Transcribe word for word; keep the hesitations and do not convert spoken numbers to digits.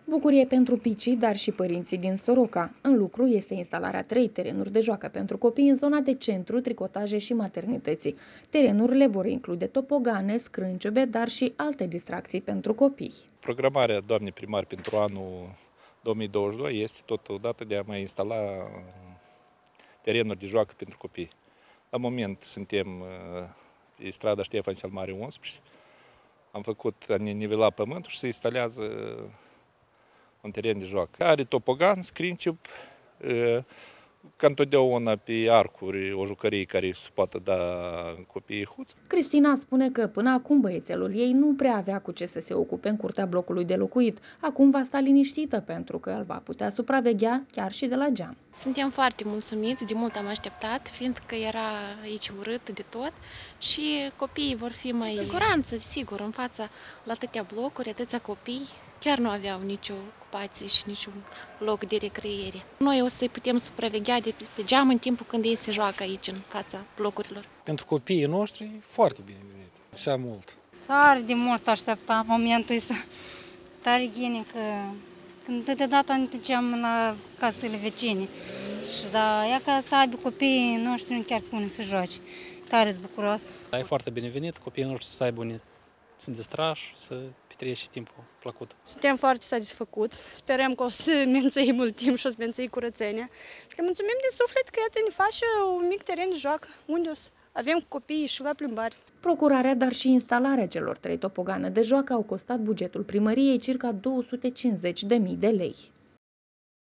Bucurie pentru picii, dar și părinții din Soroca. În lucru este instalarea trei terenuri de joacă pentru copii în zona de centru, tricotaje și maternității. Terenurile vor include topogane, scrânciobe, dar și alte distracții pentru copii. Programarea doamnei primar pentru anul două mii douăzeci și doi este totodată de a mai instala terenuri de joacă pentru copii. La moment suntem pe strada Ștefan cel Mare unsprezece. Am făcut, a nivela pământul și se instalează un teren de joacă. Are topogan, scrinciup, ca întotdeauna pe arcuri o jucărie care se poate da copiii huți. Cristina spune că până acum băiețelul ei nu prea avea cu ce să se ocupe în curtea blocului de locuit. Acum va sta liniștită pentru că îl va putea supraveghea chiar și de la geam. Suntem foarte mulțumiți, de mult am așteptat, fiindcă era aici urât de tot și copiii vor fi mai în siguranță, sigur, în fața la atâtea blocuri, atâția copii. Chiar nu aveau nicio ocupație și niciun loc de recreere. Noi o să-i putem supraveghea de pe geam în timpul când ei se joacă aici, în fața blocurilor. Pentru copiii noștri, foarte bine venit. Prea mult. Tare de mult așteptam momentul ăsta. Tare bine că când de data ne duceam la casele vecine. Și da, ea ca să aibă copiii noștri chiar pune să joace. Tare-s bucuroasă. E foarte binevenit, copiii noștri să aibă unde să distrași, să petrece timpul plăcut. Suntem foarte satisfăcuți, sperăm că o să menței mult timp și o să menței curățenia. Și le mulțumim de suflet că iată ne face un mic teren de joacă, unde o să avem copiii și la plimbare. Procurarea, dar și instalarea celor trei topogane de joacă au costat bugetul primăriei circa două sute cincizeci de mii de lei.